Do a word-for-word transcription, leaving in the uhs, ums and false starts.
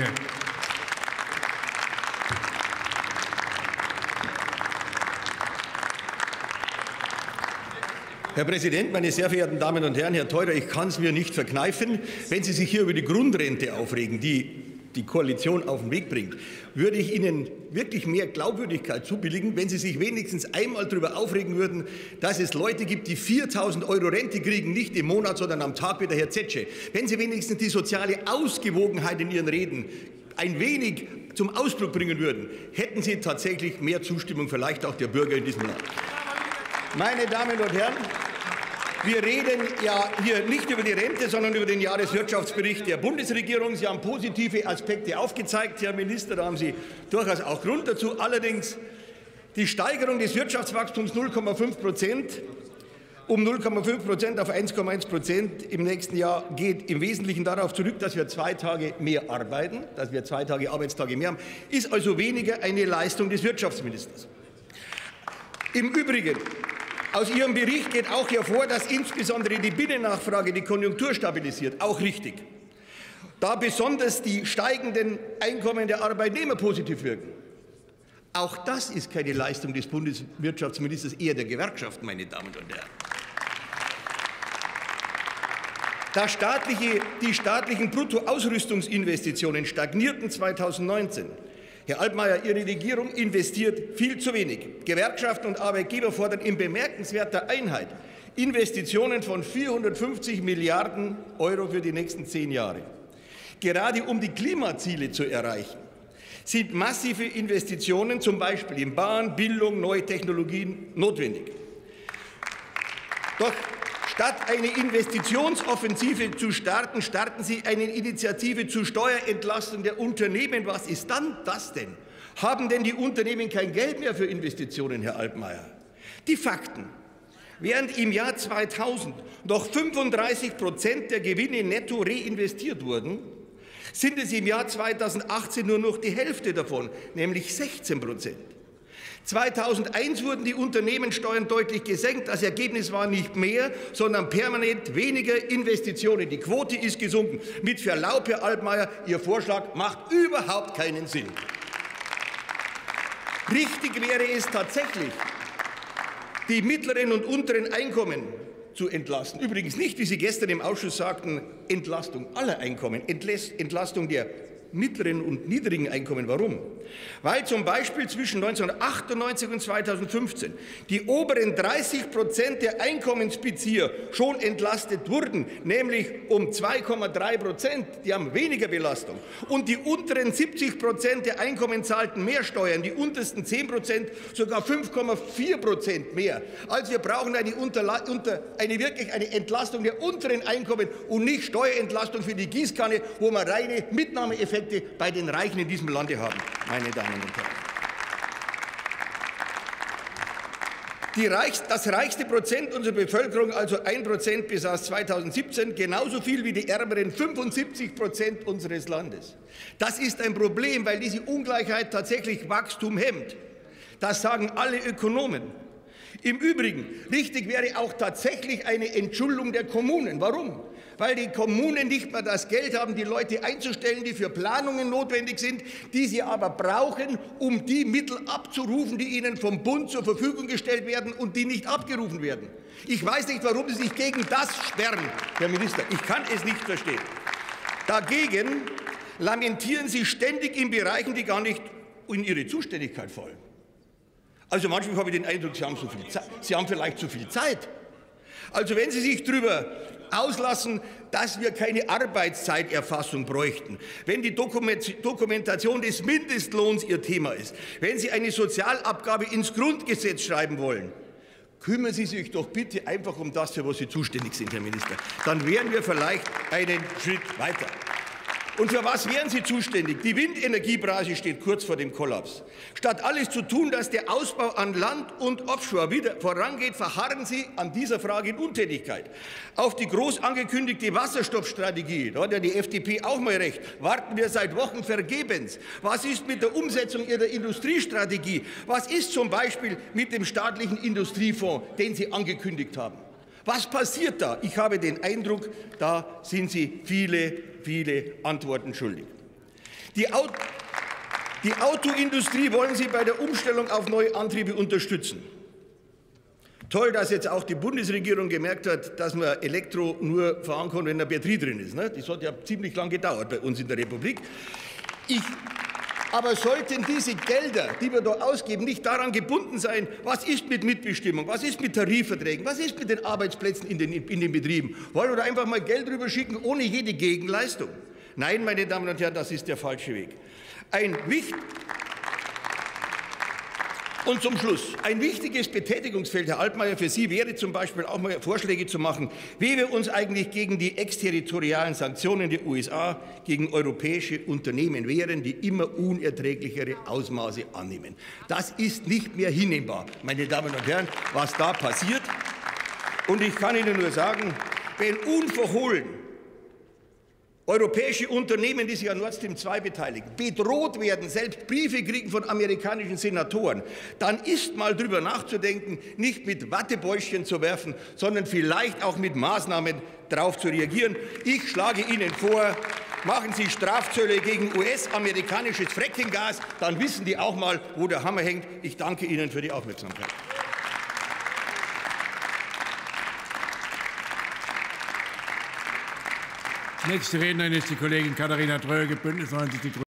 Kollege. Herr Präsident, meine sehr verehrten Damen und Herren! Herr Theurer, ich kann es mir nicht verkneifen, wenn Sie sich hier über die Grundrente aufregen, die die Koalition auf den Weg bringt, würde ich Ihnen wirklich mehr Glaubwürdigkeit zubilligen, wenn Sie sich wenigstens einmal darüber aufregen würden, dass es Leute gibt, die viertausend Euro Rente kriegen, nicht im Monat, sondern am Tag, wie der Herr Zetsche. Wenn Sie wenigstens die soziale Ausgewogenheit in Ihren Reden ein wenig zum Ausdruck bringen würden, hätten Sie tatsächlich mehr Zustimmung, vielleicht auch der Bürger in diesem Land. Meine Damen und Herren, wir reden ja hier nicht über die Rente, sondern über den Jahreswirtschaftsbericht der Bundesregierung. Sie haben positive Aspekte aufgezeigt, Herr Minister, da haben Sie durchaus auch Grund dazu. Allerdings die Steigerung des Wirtschaftswachstums null Komma fünf Prozent um null Komma fünf Prozent auf eins Komma eins Prozent im nächsten Jahr geht im Wesentlichen darauf zurück, dass wir zwei Tage mehr arbeiten, dass wir zwei Tage Arbeitstage mehr haben, ist also weniger eine Leistung des Wirtschaftsministers. Im Übrigen, aus Ihrem Bericht geht auch hervor, dass insbesondere die Binnennachfrage die Konjunktur stabilisiert. Auch richtig. Da besonders die steigenden Einkommen der Arbeitnehmer positiv wirken. Auch das ist keine Leistung des Bundeswirtschaftsministers, eher der Gewerkschaften, meine Damen und Herren. Das staatliche, die staatlichen Bruttoausrüstungsinvestitionen stagnierten zweitausendneunzehn. Herr Altmaier, Ihre Regierung investiert viel zu wenig. Gewerkschaften und Arbeitgeber fordern in bemerkenswerter Einheit Investitionen von vierhundertfünfzig Milliarden Euro für die nächsten zehn Jahre. Gerade um die Klimaziele zu erreichen, sind massive Investitionen, zum Beispiel in Bahn, Bildung, neue Technologien, notwendig. Doch statt eine Investitionsoffensive zu starten, starten Sie eine Initiative zur Steuerentlastung der Unternehmen. Was ist dann das denn? Haben denn die Unternehmen kein Geld mehr für Investitionen, Herr Altmaier? Die Fakten. Während im Jahr zweitausend noch fünfunddreißig Prozent der Gewinne netto reinvestiert wurden, sind es im Jahr zweitausendachtzehn nur noch die Hälfte davon, nämlich sechzehn Prozent. zweitausendeins wurden die Unternehmenssteuern deutlich gesenkt. Das Ergebnis war nicht mehr, sondern permanent weniger Investitionen. Die Quote ist gesunken. Mit Verlaub, Herr Altmaier, Ihr Vorschlag macht überhaupt keinen Sinn. Richtig wäre es tatsächlich, die mittleren und unteren Einkommen zu entlasten. Übrigens nicht, wie Sie gestern im Ausschuss sagten, Entlastung aller Einkommen, Entlastung der mittleren und niedrigen Einkommen. Warum? Weil zum Beispiel zwischen neunzehnhundertachtundneunzig und zweitausendfünfzehn die oberen dreißig Prozent der Einkommensbezieher schon entlastet wurden, nämlich um zwei Komma drei Prozent. Die haben weniger Belastung. Und die unteren siebzig Prozent der Einkommen zahlten mehr Steuern, die untersten zehn Prozent sogar fünf Komma vier Prozent mehr. Also wir brauchen eine, Unterla unter, eine wirklich eine Entlastung der unteren Einkommen und nicht Steuerentlastung für die Gießkanne, wo wir reine Mitnahmeeffekte bei den Reichen in diesem Lande haben, meine Damen und Herren. Die Reichs-, das reichste Prozent unserer Bevölkerung, also ein Prozent, besaß zweitausendsiebzehn genauso viel wie die ärmeren fünfundsiebzig Prozent unseres Landes. Das ist ein Problem, weil diese Ungleichheit tatsächlich Wachstum hemmt. Das sagen alle Ökonomen. Im Übrigen, richtig wäre auch tatsächlich eine Entschuldung der Kommunen. Warum? Weil die Kommunen nicht mehr das Geld haben, die Leute einzustellen, die für Planungen notwendig sind, die sie aber brauchen, um die Mittel abzurufen, die ihnen vom Bund zur Verfügung gestellt werden und die nicht abgerufen werden. Ich weiß nicht, warum Sie sich gegen das sperren, Herr Minister. Ich kann es nicht verstehen. Dagegen lamentieren Sie ständig in Bereichen, die gar nicht in Ihre Zuständigkeit fallen. Also manchmal habe ich den Eindruck, Sie haben, so viel Zeit. Sie haben vielleicht zu viel Zeit. Also wenn Sie sich darüber auslassen, dass wir keine Arbeitszeiterfassung bräuchten, wenn die Dokumentation des Mindestlohns Ihr Thema ist, wenn Sie eine Sozialabgabe ins Grundgesetz schreiben wollen, kümmern Sie sich doch bitte einfach um das, für was Sie zuständig sind, Herr Minister. Dann wären wir vielleicht einen Schritt weiter. Und für was wären Sie zuständig? Die Windenergiebranche steht kurz vor dem Kollaps. Statt alles zu tun, dass der Ausbau an Land und Offshore wieder vorangeht, verharren Sie an dieser Frage in Untätigkeit. Auf die groß angekündigte Wasserstoffstrategie, da hat ja die F D P auch mal recht, warten wir seit Wochen vergebens. Was ist mit der Umsetzung Ihrer Industriestrategie? Was ist zum Beispiel mit dem staatlichen Industriefonds, den Sie angekündigt haben? Was passiert da? Ich habe den Eindruck, da sind Sie viele, viele Antworten schuldig. Die, Auto, die Autoindustrie wollen Sie bei der Umstellung auf neue Antriebe unterstützen. Toll, dass jetzt auch die Bundesregierung gemerkt hat, dass man Elektro nur fahren kann, wenn eine Batterie drin ist. Das hat ja ziemlich lang gedauert bei uns in der Republik. Ich, aber sollten diese Gelder, die wir da ausgeben, nicht daran gebunden sein, was ist mit Mitbestimmung, was ist mit Tarifverträgen, was ist mit den Arbeitsplätzen in den, in den Betrieben? Wollen wir da einfach mal Geld rüberschicken, ohne jede Gegenleistung? Nein, meine Damen und Herren, das ist der falsche Weg. Ein wichtig Und zum Schluss, ein wichtiges Betätigungsfeld, Herr Altmaier, für Sie wäre zum Beispiel auch mal Vorschläge zu machen, wie wir uns eigentlich gegen die exterritorialen Sanktionen der U S A gegen europäische Unternehmen wehren, die immer unerträglichere Ausmaße annehmen. Das ist nicht mehr hinnehmbar, meine Damen und Herren, was da passiert. Und ich kann Ihnen nur sagen, wenn unverhohlen europäische Unternehmen, die sich an Nord Stream zwei beteiligen, bedroht werden, selbst Briefe kriegen von amerikanischen Senatoren, dann ist mal drüber nachzudenken, nicht mit Wattebäuschen zu werfen, sondern vielleicht auch mit Maßnahmen darauf zu reagieren. Ich schlage Ihnen vor, machen Sie Strafzölle gegen U S-amerikanisches Frackinggas, dann wissen die auch mal, wo der Hammer hängt. Ich danke Ihnen für die Aufmerksamkeit. Nächste Rednerin ist die Kollegin Katharina Dröge, Bündnis neunzig Die Grünen.